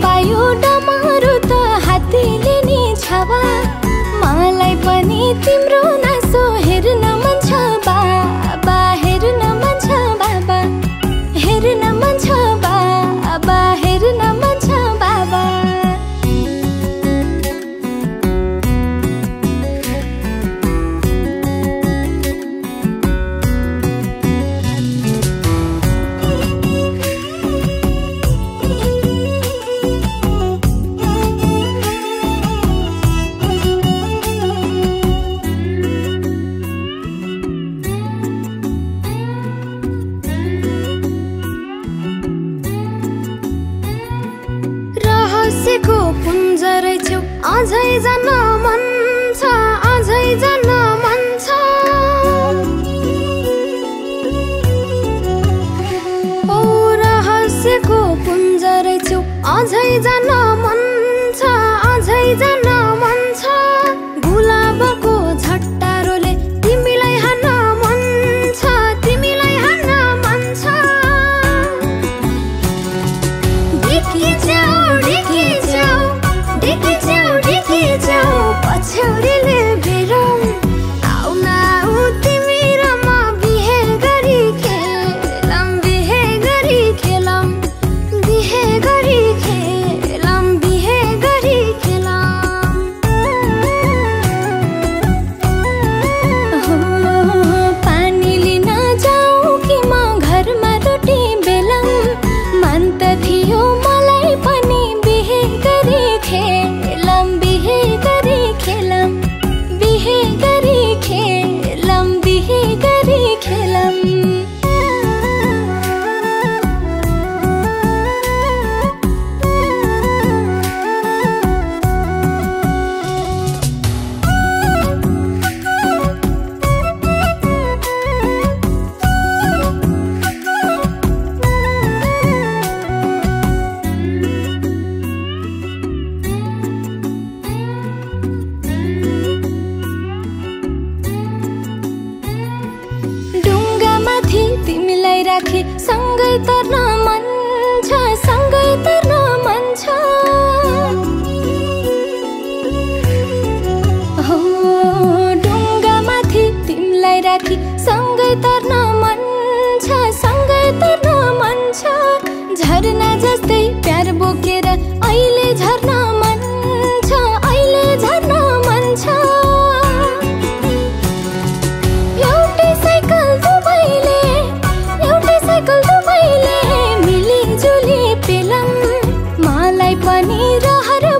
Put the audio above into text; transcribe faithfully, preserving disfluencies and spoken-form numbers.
वायु डमरु त हात्तीले नि छावा मलाई पनि तिम्रो नासो हेर्न मन छ बाबा हेर्न मन छ बाबा हेर्न मन छ बाबा हेर्न मन छ बाबा रहस्यको पुञ्जरै छेउ अझै जान मन छ अझै जान मन छ ओ रहस्यको पुञ्जरै छेउ अझै जान मन छ अझै जान मन छ गुलाबको झट्टारोले तिमीलाई हान्न मन छ तिमीलाई हान्न मन छ डिकी जाऊ डिकी जाऊ डिकी जाऊ डिकी जाऊ पछौरीले बेरौ आउ न आउ तिमी र म बिहे गरी खेलम बिहे गरी खेलम बिहे गरी खेलम बिहे गरी खेलम पानी लिन जाऊ कि म घरमा रोटी बेलम मन त थियो मलाई पनि बिहे गरी खेलम बिहे गरी खेलम बिहे गरी खेलम बिहे गरी खेलम ढुङ्गामाथि तिमीलाई राखे सँगै तर्न मन छ सँगै तर्न मन छ हो ढुङ्गामाथि तिमीलाई राखे सँगै तर्न मन छ सँगै तर्न मन छ झरना जस्तै प्यार बोकेर अहिले झर्न मन छ अहिले झर्न मन छ एउटै साइकल दुवैले एउटै साइकल दुवैले मिलिजुली पेलम मलाई पनि रहर